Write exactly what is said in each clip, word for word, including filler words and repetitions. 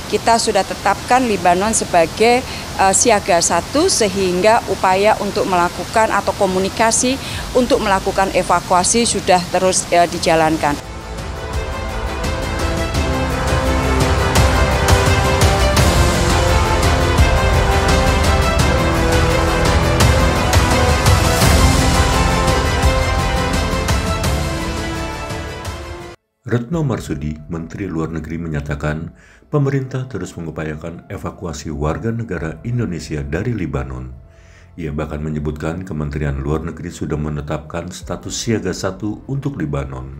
kita sudah tetapkan Libanon sebagai uh, siaga satu, sehingga upaya untuk melakukan atau komunikasi untuk melakukan evakuasi sudah terus uh, dijalankan. Retno Marsudi, Menteri Luar Negeri, menyatakan pemerintah terus mengupayakan evakuasi warga negara Indonesia dari Libanon. Ia bahkan menyebutkan Kementerian Luar Negeri sudah menetapkan status siaga satu untuk Libanon.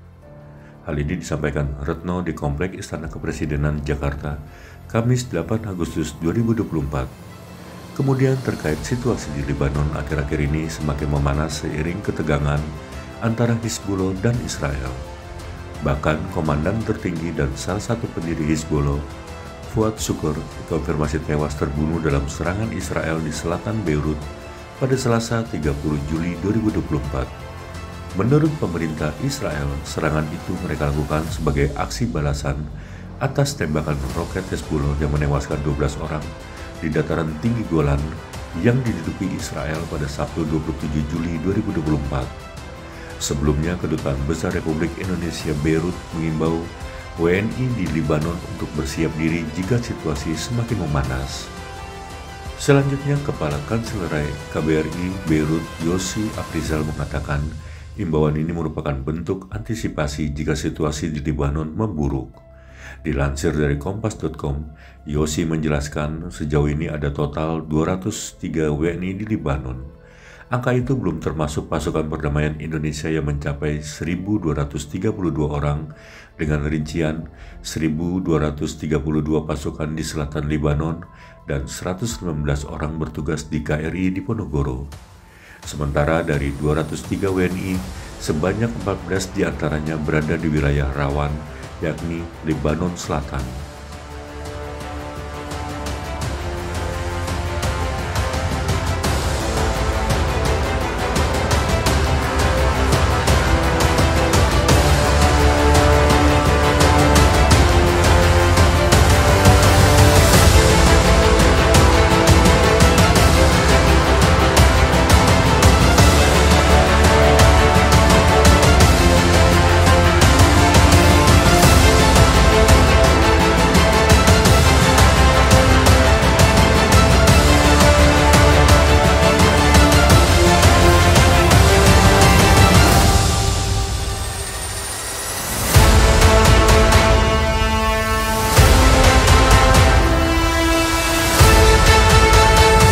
Hal ini disampaikan Retno di Komplek Istana Kepresidenan Jakarta, Kamis delapan Agustus dua ribu dua puluh empat. Kemudian terkait situasi di Libanon akhir-akhir ini semakin memanas seiring ketegangan antara Hizbullah dan Israel. Bahkan komandan tertinggi dan salah satu pendiri Hizbullah, Fuad Shukr, dikonfirmasi tewas terbunuh dalam serangan Israel di selatan Beirut pada Selasa tiga puluh Juli dua ribu dua puluh empat. Menurut pemerintah Israel, serangan itu mereka lakukan sebagai aksi balasan atas tembakan roket Hizbullah yang menewaskan dua belas orang di dataran tinggi Golan yang diduduki Israel pada Sabtu dua puluh tujuh Juli dua ribu dua puluh empat. Sebelumnya, Kedutaan Besar Republik Indonesia Beirut mengimbau W N I di Libanon untuk bersiap diri jika situasi semakin memanas. Selanjutnya, Kepala Kanselerai K B R I Beirut Yossi Afrizal mengatakan imbauan ini merupakan bentuk antisipasi jika situasi di Libanon memburuk. Dilansir dari kompas titik com, Yossi menjelaskan sejauh ini ada total dua ratus tiga W N I di Libanon. Angka itu belum termasuk pasukan perdamaian Indonesia yang mencapai seribu dua ratus tiga puluh dua orang dengan rincian seribu dua ratus tiga puluh dua pasukan di selatan Libanon dan seratus sembilan belas orang bertugas di K R I di Ponorogo. Sementara dari dua ratus tiga W N I, sebanyak empat belas diantaranya berada di wilayah rawan, yakni Libanon Selatan.